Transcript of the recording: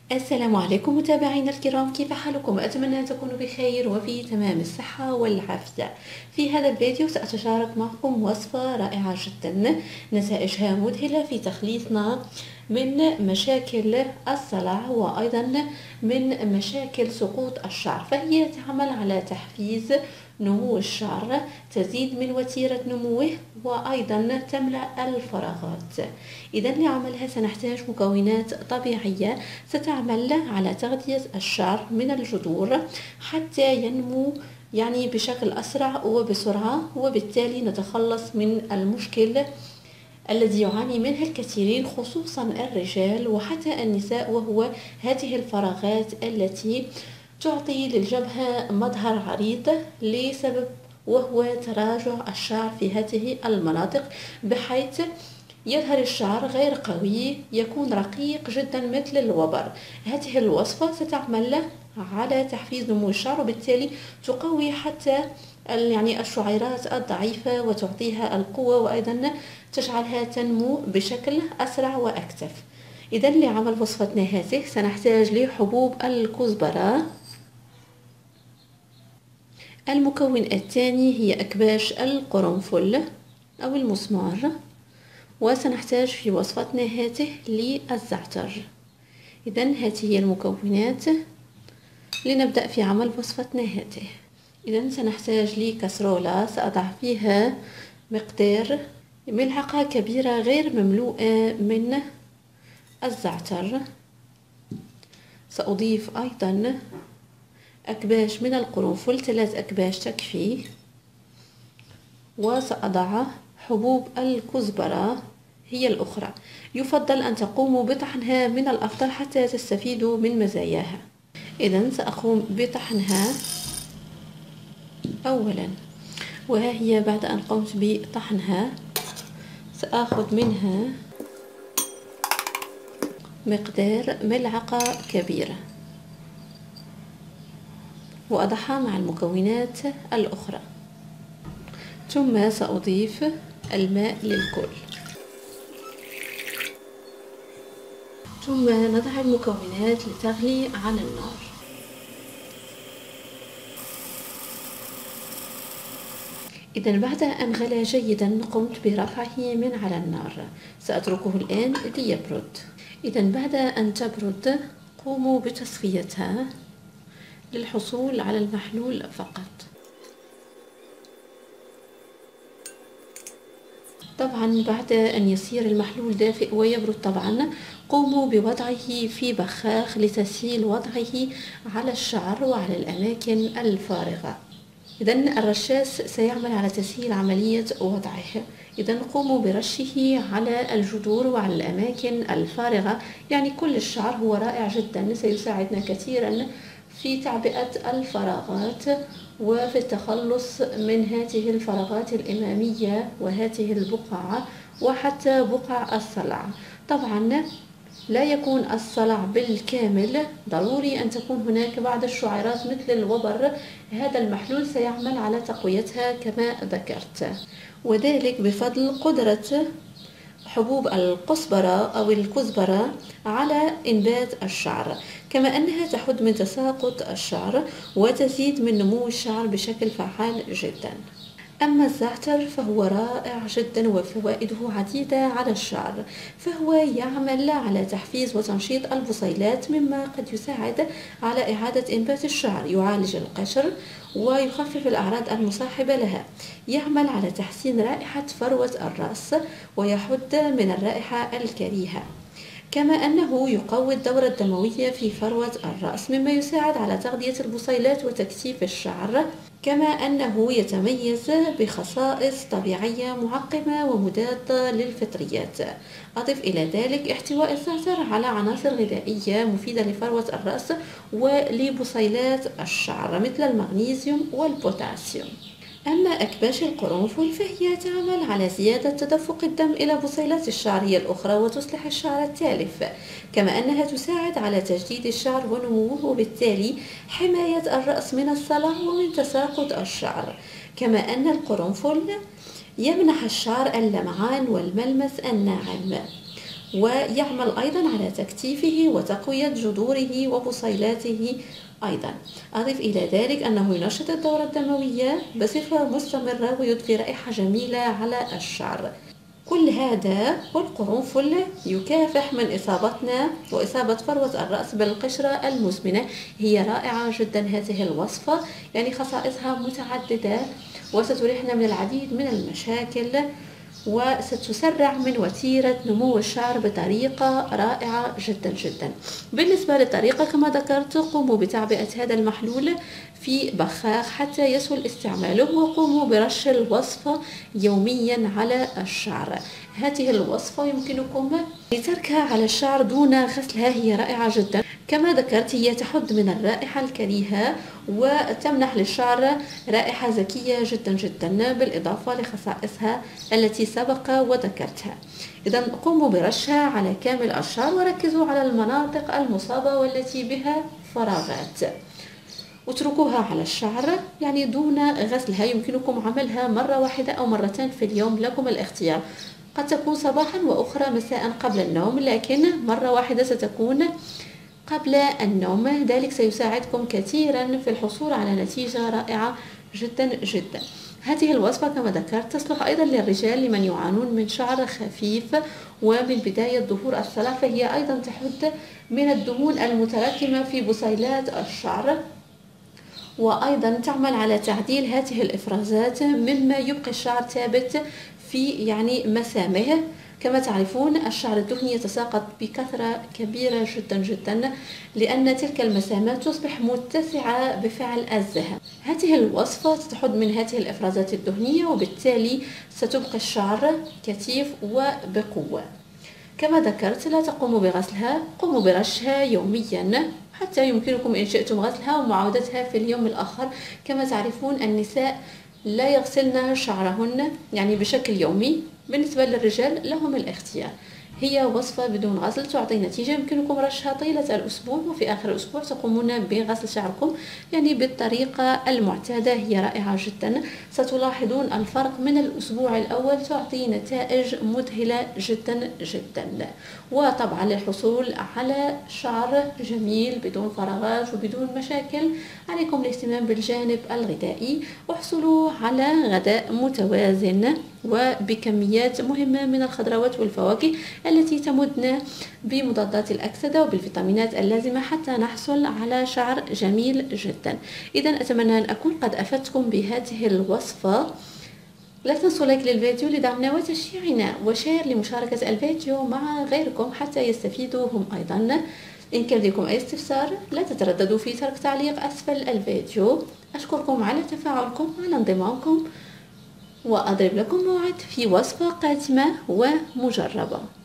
السلام عليكم متابعينا الكرام، كيف حالكم؟ أتمنى أن تكونوا بخير وفي تمام الصحة والعافية. في هذا الفيديو سأتشارك معكم وصفة رائعة جدا نتائجها مذهلة في تخليصنا من مشاكل الصلع وأيضا من مشاكل سقوط الشعر. فهي تعمل على تحفيز نمو الشعر، تزيد من وتيرة نموه وأيضا تملأ الفراغات. إذا لعملها سنحتاج مكونات طبيعية ستعمل على تغذية الشعر من الجذور حتى ينمو بشكل أسرع وبسرعة، وبالتالي نتخلص من المشكل الذي يعاني منها الكثيرين خصوصا الرجال وحتى النساء، وهو هذه الفراغات التي تعطي للجبهة مظهر عريض لسبب وهو تراجع الشعر في هذه المناطق، بحيث يظهر الشعر غير قوي، يكون رقيق جدا مثل الوبر. هذه الوصفة ستعمل على تحفيز نمو الشعر، وبالتالي تقوي حتى الشعيرات الضعيفة وتعطيها القوة، وأيضا تجعلها تنمو بشكل أسرع وأكثف. إذا لعمل وصفتنا هذه سنحتاج لحبوب الكزبرة. المكون الثاني هي أكباش القرنفل أو المسمار، وسنحتاج في وصفتنا هذه للزعتر. إذا هذه هي المكونات لنبدأ في عمل وصفتنا هذه. إذا سنحتاج لكسرولة سأضع فيها مقدار ملعقة كبيرة غير مملوءة من الزعتر. سأضيف أيضا أكباش من القرنفل، 3 أكباش تكفي، وسأضع حبوب الكزبرة هي الأخرى. يفضل أن تقوموا بطحنها من الأفضل حتى تستفيدوا من مزاياها. إذن سأقوم بطحنها أولا، وها هي بعد أن قمت بطحنها سأخذ منها مقدار ملعقة كبيرة وأضعها مع المكونات الأخرى، ثم سأضيف الماء للكل، ثم نضع المكونات لتغلي على النار. إذا بعد أن غلى جيدا قمت برفعه من على النار، سأتركه الآن ليبرد. إذا بعد أن تبرد قوموا بتصفيتها للحصول على المحلول فقط. طبعا بعد أن يصير المحلول دافئ ويبرد طبعا قوموا بوضعه في بخاخ لتسهيل وضعه على الشعر وعلى الأماكن الفارغة. إذن الرشاش سيعمل على تسهيل عملية وضعه. إذن قوموا برشه على الجذور وعلى الأماكن الفارغة، كل الشعر هو رائع جدا، سيساعدنا كثيرا في تعبئة الفراغات وفي التخلص من هذه الفراغات الإمامية وهذه البقع وحتى بقع الصلع. طبعا لا يكون الصلع بالكامل، ضروري أن تكون هناك بعض الشعيرات مثل الوبر. هذا المحلول سيعمل على تقويتها كما ذكرت، وذلك بفضل قدرة حبوب الكزبرة أو الكزبرة على إنبات الشعر، كما أنها تحد من تساقط الشعر وتزيد من نمو الشعر بشكل فعال جدا. أما الزعتر فهو رائع جدا وفوائده عديدة على الشعر، فهو يعمل على تحفيز وتنشيط البصيلات مما قد يساعد على إعادة إنبات الشعر، يعالج القشر ويخفف الأعراض المصاحبة لها، يعمل على تحسين رائحة فروة الرأس ويحد من الرائحة الكريهة، كما أنه يقوي الدورة الدموية في فروة الرأس مما يساعد على تغذية البصيلات وتكثيف الشعر، كما أنه يتميز بخصائص طبيعية معقمة ومضادة للفطريات. أضف إلى ذلك احتواء الزعتر على عناصر غذائية مفيدة لفروة الرأس ولبصيلات الشعر مثل المغنيسيوم والبوتاسيوم. أما أكباش القرنفل فهي تعمل على زيادة تدفق الدم إلى بصيلات الشعر الأخرى وتصلح الشعر التالف، كما أنها تساعد على تجديد الشعر ونموه وبالتالي حماية الرأس من الصلع ومن تساقط الشعر. كما أن القرنفل يمنح الشعر اللمعان والملمس الناعم، ويعمل أيضا على تكثيفه وتقوية جذوره وبصيلاته أيضا. أضف إلى ذلك أنه ينشط الدورة الدموية بصفة مستمرة ويضفي رائحة جميلة على الشعر. كل هذا والقرنفل يكافح من إصابتنا وإصابة فروة الرأس بالقشرة المزمنة. هي رائعة جدا هذه الوصفة، يعني خصائصها متعددة وستريحنا من العديد من المشاكل وستسرع من وتيرة نمو الشعر بطريقة رائعة جدا جدا. بالنسبة للطريقة كما ذكرت، قوموا بتعبئة هذا المحلول في بخاخ حتى يسهل استعماله، وقوموا برش الوصفة يوميا على الشعر. هذه الوصفة يمكنكم تركها على الشعر دون غسلها، هي رائعة جدا. كما ذكرت هي تحد من الرائحة الكريهة وتمنح للشعر رائحة زكية جدا جدا، بالإضافة لخصائصها التي سبق وذكرتها. إذا قوموا برشها على كامل الشعر وركزوا على المناطق المصابة والتي بها فراغات، اتركوها على الشعر يعني دون غسلها. يمكنكم عملها مرة واحدة أو مرتين في اليوم، لكم الاختيار. قد تكون صباحا وأخرى مساء قبل النوم، لكن مرة واحدة ستكون قبل النوم. ذلك سيساعدكم كثيرا في الحصول على نتيجة رائعة جدا جدا. هذه الوصفة كما ذكرت تصلح أيضا للرجال لمن يعانون من شعر خفيف ومن بداية ظهور الصلع، فهي أيضا تحد من الدهون المتراكمة في بصيلات الشعر، وأيضا تعمل على تعديل هذه الإفرازات مما يبقي الشعر ثابت في يعني مسامه. كما تعرفون الشعر الدهني يتساقط بكثرة كبيرة جدا جدا لأن تلك المسامات تصبح متسعة بفعل الزهم. هذه الوصفة تحد من هذه الإفرازات الدهنية وبالتالي ستبقي الشعر كثيف وبقوة. كما ذكرت لا تقوموا بغسلها، قوموا برشها يوميا حتى يمكنكم إن شئتم غسلها ومعاودتها في اليوم الآخر. كما تعرفون النساء لا يغسلن شعرهن يعني بشكل يومي، بالنسبة للرجال لهم الاختيار. هي وصفة بدون غسل تعطي نتيجة، يمكنكم رشها طيلة الأسبوع وفي آخر الأسبوع تقومون بغسل شعركم يعني بالطريقة المعتادة. هي رائعة جدا، ستلاحظون الفرق من الأسبوع الأول، تعطي نتائج مذهلة جدا جدا. وطبعا للحصول على شعر جميل بدون فراغات وبدون مشاكل عليكم الاهتمام بالجانب الغذائي، واحصلوا على غذاء متوازن وبكميات مهمة من الخضروات والفواكه التي تمدنا بمضادات الأكسدة وبالفيتامينات اللازمة حتى نحصل على شعر جميل جدا. إذا أتمنى أن أكون قد أفدتكم بهذه الوصفة. لا تنسوا لايك للفيديو لدعمنا وتشجيعنا، وشير لمشاركة الفيديو مع غيركم حتى يستفيدوا هم أيضا. إن كان لديكم أي استفسار لا تترددوا في ترك تعليق أسفل الفيديو. أشكركم على تفاعلكم وعلى انضمامكم، وأضرب لكم موعد في وصفة قادمة ومجربة.